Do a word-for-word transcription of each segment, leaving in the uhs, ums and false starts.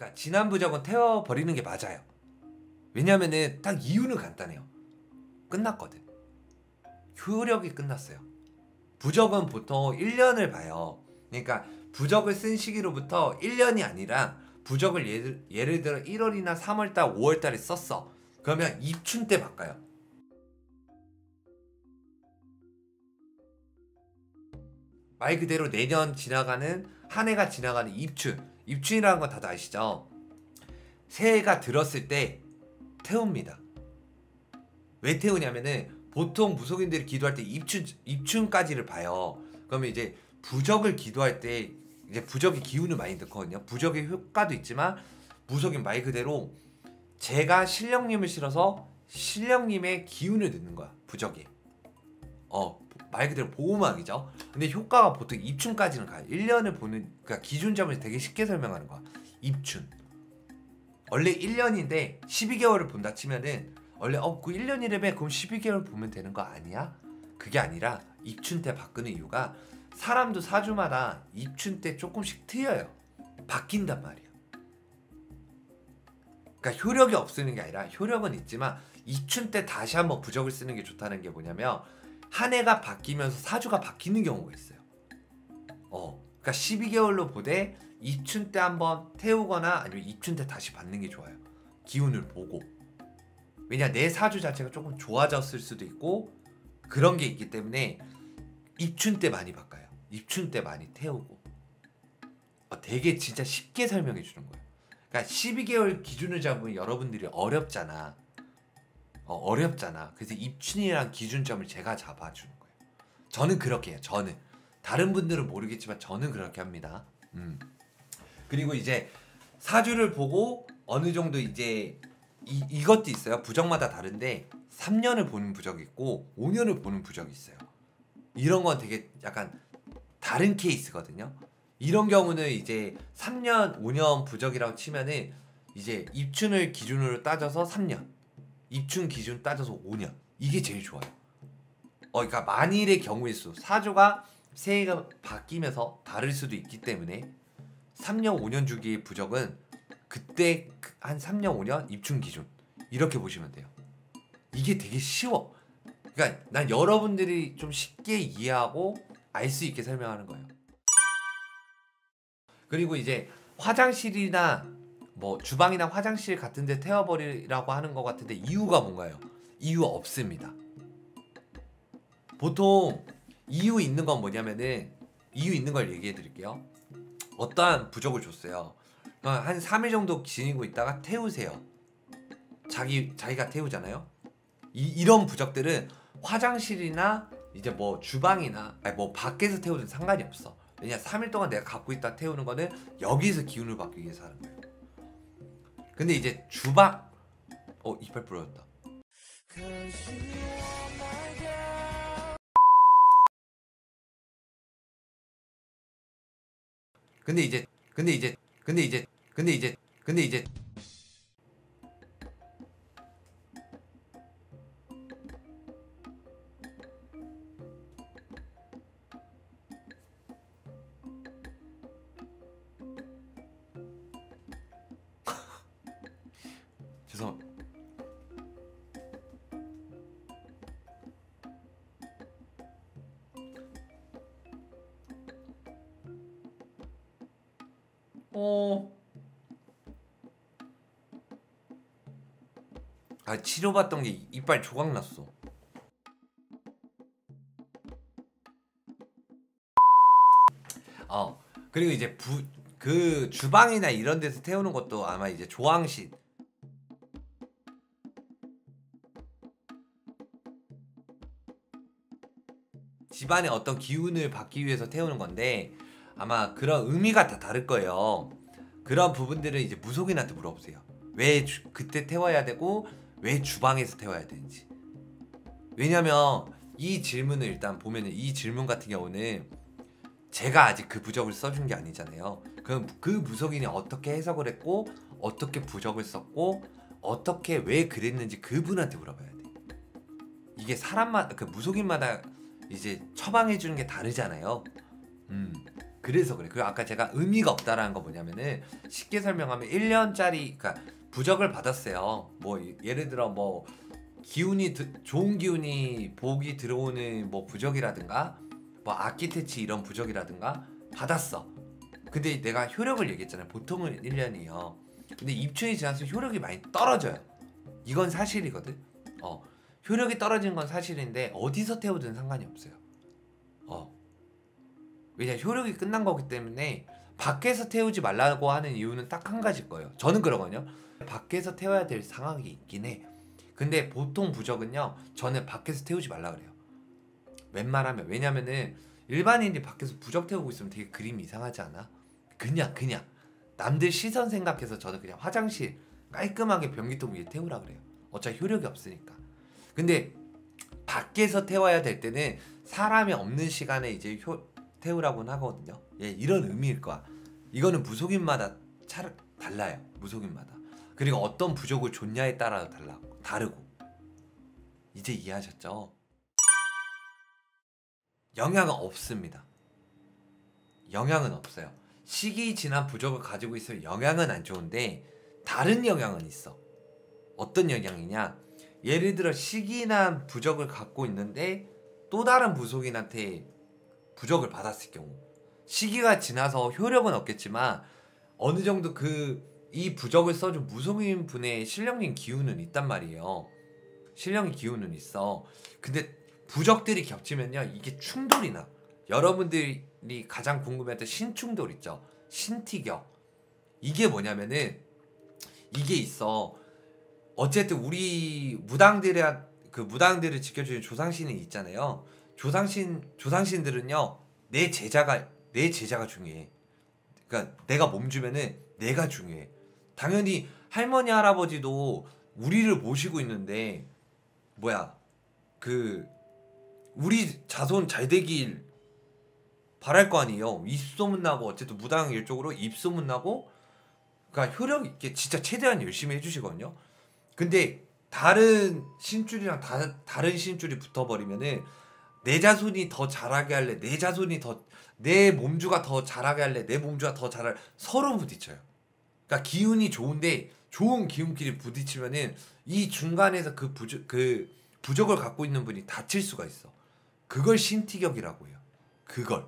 그러니까 지난 부적은 태워버리는 게 맞아요. 왜냐면은 딱 이유는 간단해요. 끝났거든. 효력이 끝났어요. 부적은 보통 일 년을 봐요. 그러니까 부적을 쓴 시기로부터 일 년이 아니라 부적을 예를, 예를 들어 일월이나 삼월달, 오월달에 썼어. 그러면 입춘 때 바꿔요. 말 그대로 내년 지나가는 한 해가 지나가는 입춘. 입춘이라는 건 다들 아시죠? 새해가 들었을 때 태웁니다. 왜 태우냐면은 보통 무속인들이 기도할 때 입춘, 입춘까지를 봐요. 그러면 이제 부적을 기도할 때 이제 부적의 기운을 많이 넣거든요. 부적의 효과도 있지만 무속인 말 그대로 제가 신령님을 실어서 신령님의 기운을 넣는 거야. 부적에. 어, 말 그대로 보호막이죠. 근데 효과가 보통 입춘까지는 가요. 일 년을 보는, 그러니까 기준점을 되게 쉽게 설명하는 거야. 입춘. 원래 일 년인데 십이 개월을 본다 치면은 원래 어, 그 일 년이라며 그럼 십이 개월 보면 되는 거 아니야? 그게 아니라 입춘 때 바꾸는 이유가 사람도 사주마다 입춘 때 조금씩 틀려요. 바뀐단 말이야. 그러니까 효력이 없는 게 아니라 효력은 있지만 입춘 때 다시 한번 부적을 쓰는 게 좋다는 게 뭐냐면 한 해가 바뀌면서 사주가 바뀌는 경우가 있어요. 어, 그러니까 십이 개월로 보되 입춘 때 한번 태우거나 아니면 입춘 때 다시 받는 게 좋아요. 기운을 보고. 왜냐 내 사주 자체가 조금 좋아졌을 수도 있고 그런 게 있기 때문에 입춘 때 많이 바꿔요. 입춘 때 많이 태우고. 어, 되게 진짜 쉽게 설명해 주는 거예요. 그러니까 십이 개월 기준을 잡으면 여러분들이 어렵잖아. 어, 어렵잖아. 그래서 입춘이란 기준점을 제가 잡아주는 거예요. 저는 그렇게 해요. 저는. 다른 분들은 모르겠지만 저는 그렇게 합니다. 음. 그리고 이제 사주를 보고 어느 정도 이제 이, 이것도 있어요. 부적마다 다른데 삼 년을 보는 부적이 있고 오 년을 보는 부적이 있어요. 이런 건 되게 약간 다른 케이스거든요. 이런 경우는 이제 삼 년, 오 년 부적이라고 치면은 이제 입춘을 기준으로 따져서 삼 년, 입춘 기준 따져서 오 년. 이게 제일 좋아요. 어, 그러니까 만일의 경우의 수, 사주가 새해가 바뀌면서 다를 수도 있기 때문에 삼 년, 오 년 주기의 부적은 그때 한 삼 년, 오 년 입춘 기준 이렇게 보시면 돼요. 이게 되게 쉬워. 그러니까 난 여러분들이 좀 쉽게 이해하고 알 수 있게 설명하는 거예요. 그리고 이제 화장실이나 뭐 주방이나 화장실 같은 데 태워버리라고 하는 것 같은데 이유가 뭔가요? 이유 없습니다. 보통 이유 있는 건 뭐냐면은 이유 있는 걸 얘기해 드릴게요. 어떠한 부적을 줬어요. 한 삼 일 정도 지니고 있다가 태우세요. 자기, 자기가 태우잖아요. 이, 이런 부적들은 화장실이나 이제 뭐 주방이나 아니 뭐 밖에서 태우든 상관이 없어. 왜냐 삼 일 동안 내가 갖고 있다 태우는 거는 여기서 기운을 받기 위해서 하는 거예요. 근데 이제 주방 어 이빨 부러졌다. 근데 이제 근데 이제 근데 이제 근데 이제 근데 이제 죄송. 어. 아 치료받던 게 이빨 조각 났어. 어 그리고 이제 부 그 주방이나 이런 데서 태우는 것도 아마 이제 조항신 집안의 어떤 기운을 받기 위해서 태우는 건데 아마 그런 의미가 다 다를 거예요. 그런 부분들은 이제 무속인한테 물어보세요. 왜 주, 그때 태워야 되고 왜 주방에서 태워야 되는지. 왜냐면 이 질문을 일단 보면은 이 질문 같은 경우는 제가 아직 그 부적을 써준 게 아니잖아요. 그럼 그 무속인이 어떻게 해석을 했고 어떻게 부적을 썼고 어떻게 왜 그랬는지 그분한테 물어봐야 돼. 이게 사람마다 그 무속인마다 이제 처방해 주는 게 다르잖아요. 음. 그래서 그래. 그리고 아까 제가 의미가 없다라는 거 뭐냐면은 쉽게 설명하면 일 년짜리 그러니까 부적을 받았어요. 뭐 예를 들어 뭐 기운이 드, 좋은 기운이 복이 들어오는 뭐 부적이라든가 뭐 아키테치 이런 부적이라든가 받았어. 근데 내가 효력을 얘기했잖아요. 보통은 일 년이요. 근데 입춘이 지나서 효력이 많이 떨어져요. 이건 사실이거든. 어, 효력이 떨어지는 건 사실인데 어디서 태우든 상관이 없어요. 어, 왜냐 효력이 끝난 거기 때문에 밖에서 태우지 말라고 하는 이유는 딱 한 가지일 거예요. 저는 그러거든요. 밖에서 태워야 될 상황이 있긴 해. 근데 보통 부적은요, 저는 밖에서 태우지 말라 그래요. 웬만하면. 왜냐면은 일반인이 밖에서 부적 태우고 있으면 되게 그림이 이상하지 않아? 그냥 그냥 남들 시선 생각해서 저는 그냥 화장실 깔끔하게 변기통 위에 태우라 그래요. 어차피 효력이 없으니까. 근데 밖에서 태워야 될 때는 사람이 없는 시간에 이제 효, 태우라고는 하거든요. 예, 이런 의미일 거야. 이거는 무속인마다 차, 달라요. 무속인마다. 그리고 어떤 부적을 줬냐에 따라 달라, 다르고. 이제 이해하셨죠? 영향은 없습니다. 영향은 없어요. 시기 지난 부적을 가지고 있으면 영향은 안 좋은데 다른 영향은 있어. 어떤 영향이냐? 예를 들어 시기난 부적을 갖고 있는데 또 다른 무속인한테 부적을 받았을 경우 시기가 지나서 효력은 없겠지만 어느 정도 그 이 부적을 써준 무속인 분의 신령님 기운은 있단 말이에요. 신령의 기운은 있어. 근데 부적들이 겹치면요 이게 충돌이 나. 여러분들이 가장 궁금해했던 신충돌 있죠. 신티격. 이게 뭐냐면은 이게 있어. 어쨌든 우리 무당들의 그 무당들을 지켜주는 조상신이 있잖아요. 조상신 조상신들은요 내 제자가 내 제자가 중요해. 그러니까 내가 몸 주면은 내가 중요해. 당연히 할머니 할아버지도 우리를 모시고 있는데 뭐야 그 우리 자손 잘 되길 바랄 거 아니에요. 입소문 나고 어쨌든 무당 일적으로 입소문 나고 그러니까 효력 있게 진짜 최대한 열심히 해주시거든요. 근데 다른 신줄이랑 다, 다른 신줄이 붙어버리면은 내 자손이 더 잘하게 할래, 내 자손이 더 내 몸주가 더 잘하게 할래, 내 몸주가 더 잘할 서로 부딪혀요. 그러니까 기운이 좋은데 좋은 기운끼리 부딪히면은 이 중간에서 그 부적 그 부적을 갖고 있는 분이 다칠 수가 있어. 그걸 신티격이라고 해요. 그걸.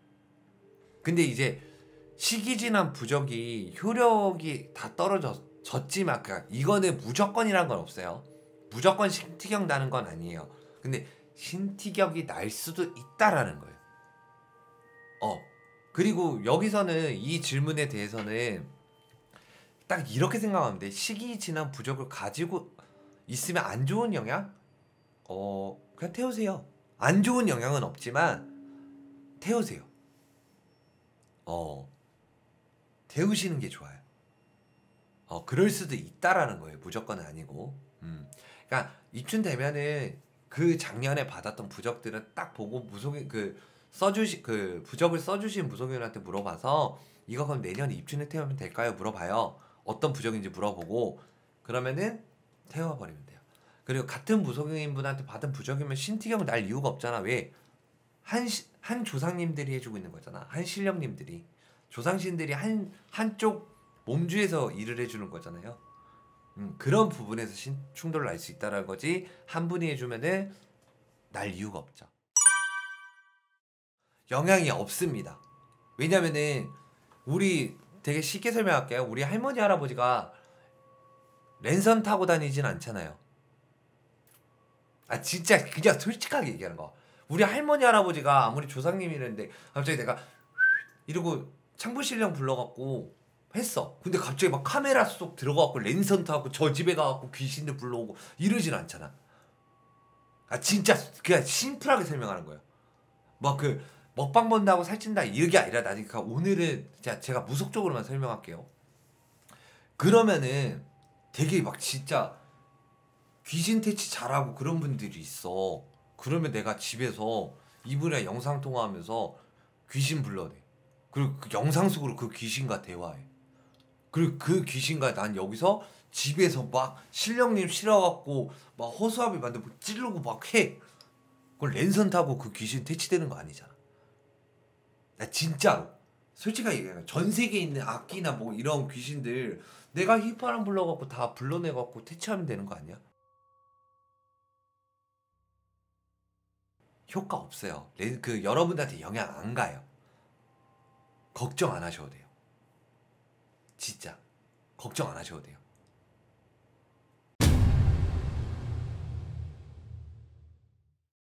근데 이제 시기 지난 부적이 효력이 다 떨어졌지만 그러니까 이거는 무조건이란 건 없어요. 무조건 신티격 나는 건 아니에요. 근데 신티격이 날 수도 있다라는 거예요. 어. 그리고 여기서는 이 질문에 대해서는 딱 이렇게 생각하면 돼. 시기 지난 부적을 가지고 있으면 안 좋은 영향? 어, 그냥 태우세요. 안 좋은 영향은 없지만 태우세요. 어. 태우시는 게 좋아요. 어, 그럴 수도 있다라는 거예요. 무조건은 아니고. 음. 그러니까 입춘 되면은 그 작년에 받았던 부적들은 딱 보고 무속인 그 써주시 그 부적을 써주신 무속인한테 물어봐서 이거 그럼 내년 입춘에 태우면 될까요? 물어봐요. 어떤 부적인지 물어보고 그러면은 태워버리면 돼요. 그리고 같은 무속인 분한테 받은 부적이면 신티경은 날 이유가 없잖아. 왜? 한, 시, 한 조상님들이 해주고 있는 거잖아. 한 신령님들이. 조상신들이 한, 한쪽 몸주에서 일을 해주는 거잖아요. 음, 그런 부분에서 신, 충돌을 날 수 있다는 거지. 한 분이 해주면은 날 이유가 없죠. 영향이 없습니다. 왜냐면은 우리 되게 쉽게 설명할게요. 우리 할머니 할아버지가 랜선 타고 다니진 않잖아요. 아 진짜 그냥 솔직하게 얘기하는 거. 우리 할머니 할아버지가 아무리 조상님이랬는데 갑자기 내가 이러고 창부신령 불러갖고 했어. 근데 갑자기 막 카메라 속 들어가갖고 랜선 타고 저 집에 가갖고 귀신들 불러오고 이러진 않잖아. 아 진짜 그냥 심플하게 설명하는 거예요. 막 그 먹방 본다고 살찐다 이게 아니라 나니까 오늘은 제가, 제가 무속적으로만 설명할게요. 그러면은 되게 막 진짜 귀신 퇴치 잘하고 그런 분들이 있어. 그러면 내가 집에서 이분이랑 영상 통화하면서 귀신 불러내. 그리고 그 영상 속으로 그 귀신과 대화해. 그리고 그 귀신과 난 여기서 집에서 막 신령님 실어갖고 막 허수아비 만들고 찌르고 막 해. 그걸 랜선 타고 그 귀신 퇴치되는 거 아니잖아. 나 진짜로. 솔직하게 얘기해. 전 세계에 있는 악기나 뭐 이런 귀신들 내가 휘파람 불러갖고 다 불러내갖고 퇴치하면 되는 거 아니야? 효과 없어요. 레- 그 여러분들한테 영향 안 가요. 걱정 안 하셔도 돼요. 진짜 걱정 안 하셔도 돼요.